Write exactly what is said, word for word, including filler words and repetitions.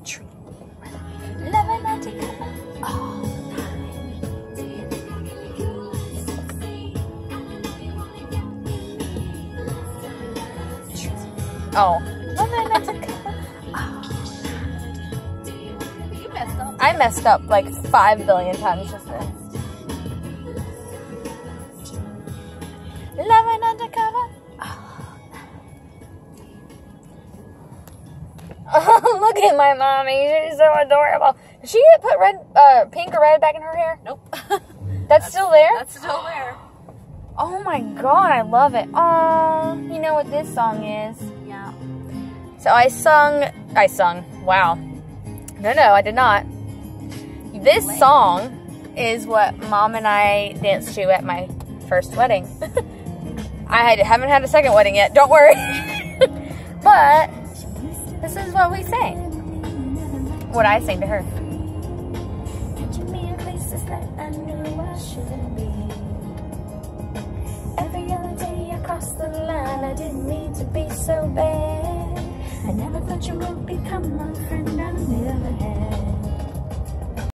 Tree. Living undercover all night. Oh. Living undercover all night. You messed up. I messed up like five billion times just then. Living undercover. Oh, look at my mommy. She's so adorable. Did she put red, uh, pink or red back in her hair? Nope. That's, that's still there? That's still there. Oh my god, I love it. Oh, you know what this song is? Yeah. So I sung, I sung, wow. No, no, I did not. This song is what Mom and I danced to at my first wedding. I had, haven't had a second wedding yet, don't worry. But this is what we sang. What I sang to her. Every other day across the line, I didn't mean to be so bad. I never thought you would become my friend.